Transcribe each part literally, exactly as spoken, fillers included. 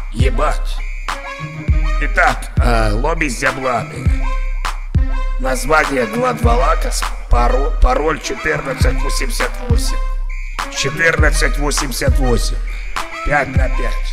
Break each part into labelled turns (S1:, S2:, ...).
S1: Ебать. Итак, э, лобби зяблами. Название Гладвалакас. Пароль, пароль четырнадцать восемьдесят восемь. четырнадцать восемьдесят восемь. пять на пять.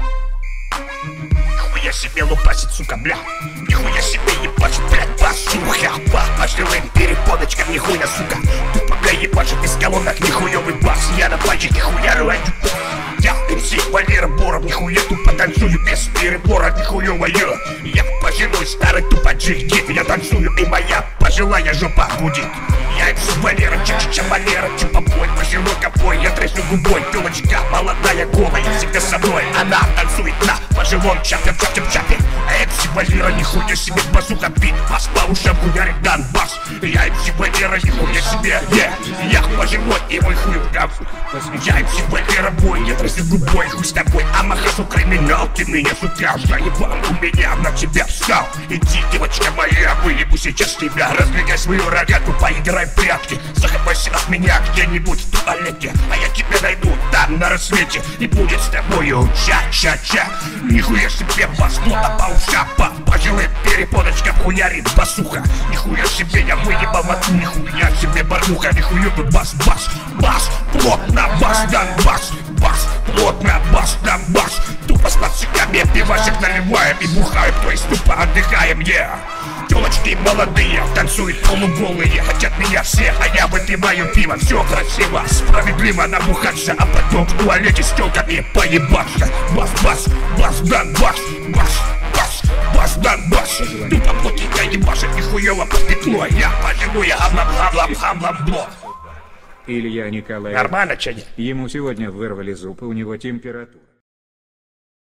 S1: Нихуя себе лупасит, сука, бля. Нихуя себе ебашит, блядь, бас, сука. По жилым перепоночкам, нихуя, сука. Тупо, бля, ебашит из колонок, нихуёвый бас. Я на пальчике хуярю, я эм си Валера Боров, нихуя тупо танцую без перебора, нихуёвая. Я пожилой старый тупо джигит, я танцую и моя пожилая жопа гудит. Я эм си Валера, ча-ча-ча Валера, типа бой, пожилой ковбой. Я трясу губой, тёлочка молодая, голая, всегда со мной. Она танцует на пожилом чапе-чапе-чапе. А эм си Валера, нихуя себе базука бит, бас по ушам хуярит Донбасс. Я эм си Валера, нихуя себе, yeah. Я пожилой и мой хуй в гамсу. Я эм си Валера, бой, я трясу губой, хуй с тобой. А махасу криминал, ты меня, сука, заебал. У меня на тебя встал. Иди, девочка моя, выебу сейчас тебя. Раздвигай свою рогатку, поиграй в прятки. Захапайся от меня где-нибудь в туалете, а я тебя найду там на рассвете. И будет с тобою ча-ча-ча. Нихуя себе бас, плота по ушам, по пожилым перепоночкам хуярит басуха. Нихуя себе я выебал от нихуя себе баруха. Нихуя тут бас-бас, бас, плотно бас, Донбасс. Бас, плотно бас, Донбасс. Тупо с пацанами пивасик наливаем и бухаем, то есть тупо отдыхаем, yeah. Тёлочки молодые, танцуют полуголые, хотят меня все, а я выпиваю пиво. Все красиво, справедливо набухаться, а потом в туалете с тёлками поебаться. Бас, бас, бас, Донбасс, бас, бас, бас, Донбасс. Тупо плотненько ебашит, нихуёво под петлой. Я пожилую, хам-лам-хам-лам-хам-лам-бло.
S2: Илья Николаев.
S1: Нормально, чё не?
S2: Ему сегодня вырвали зуб, и у него температура.